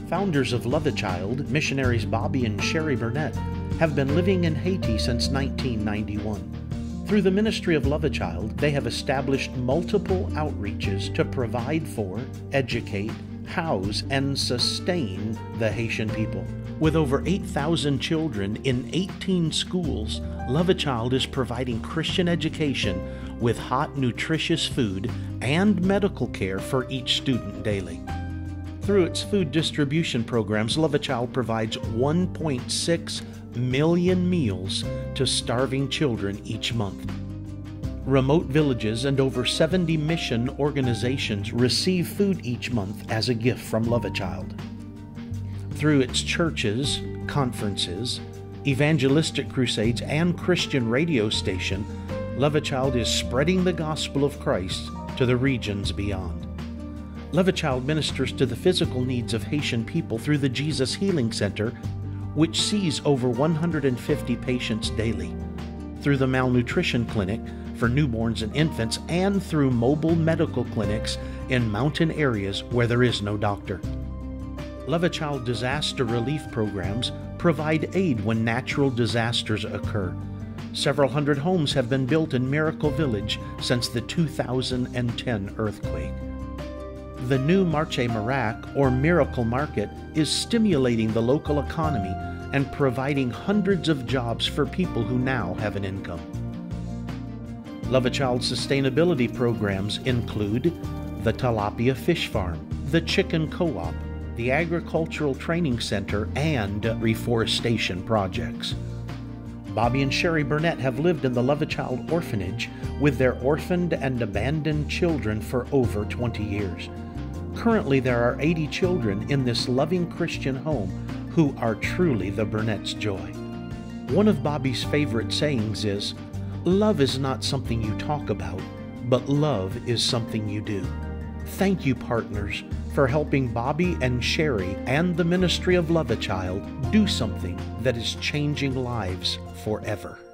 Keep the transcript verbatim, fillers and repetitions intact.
Founders of Love a Child, missionaries Bobby and Sherry Burnett, have been living in Haiti since nineteen ninety-one. Through the ministry of Love a Child, they have established multiple outreaches to provide for, educate, house, and sustain the Haitian people. With over eight thousand children in eighteen schools, Love a Child is providing Christian education with hot, nutritious food and medical care for each student daily. Through its food distribution programs, Love a Child provides one point six million meals to starving children each month. Remote villages and over seventy mission organizations receive food each month as a gift from Love a Child. Through its churches, conferences, evangelistic crusades, and Christian radio station, Love a Child is spreading the gospel of Christ to the regions beyond. Love a Child ministers to the physical needs of Haitian people through the Jesus Healing Center, which sees over one hundred fifty patients daily, through the Malnutrition Clinic for newborns and infants, and through mobile medical clinics in mountain areas where there is no doctor. Love a Child disaster relief programs provide aid when natural disasters occur. Several hundred homes have been built in Miracle Village since the two thousand ten earthquake. The new Marché Miracle, or Miracle Market, is stimulating the local economy and providing hundreds of jobs for people who now have an income. Love a Child sustainability programs include the Tilapia Fish Farm, the Chicken Co-op, the Agricultural Training Center, and reforestation projects. Bobby and Sherry Burnett have lived in the Love a Child orphanage with their orphaned and abandoned children for over twenty years. Currently, there are eighty children in this loving Christian home who are truly the Burnett's joy. One of Bobby's favorite sayings is, "Love is not something you talk about, but love is something you do." Thank you, partners, for helping Bobby and Sherry and the ministry of Love a Child do something that is changing lives forever.